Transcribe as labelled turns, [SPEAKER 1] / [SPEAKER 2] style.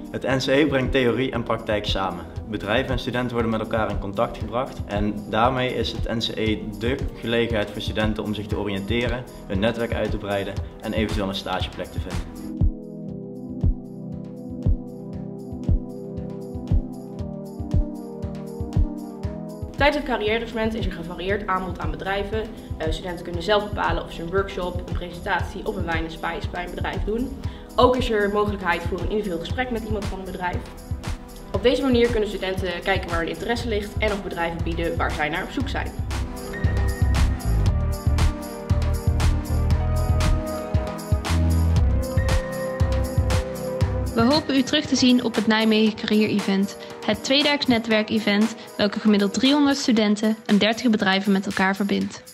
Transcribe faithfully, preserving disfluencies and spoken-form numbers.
[SPEAKER 1] Het N C E brengt theorie en praktijk samen. Bedrijven en studenten worden met elkaar in contact gebracht en daarmee is het N C E dé gelegenheid voor studenten om zich te oriënteren, hun netwerk uit te breiden en eventueel een stageplek te vinden.
[SPEAKER 2] Tijdens het carrièresegment is er gevarieerd aanbod aan bedrijven. Uh, studenten kunnen zelf bepalen of ze een workshop, een presentatie of een wine and spice bij een bedrijf doen. Ook is er mogelijkheid voor een individueel gesprek met iemand van een bedrijf. Op deze manier kunnen studenten kijken waar hun interesse ligt en of bedrijven bieden waar zij naar op zoek zijn.
[SPEAKER 3] We hopen u terug te zien op het Nijmegen Career Event, het tweedaags netwerkevent welke gemiddeld driehonderd studenten en dertig bedrijven met elkaar verbindt.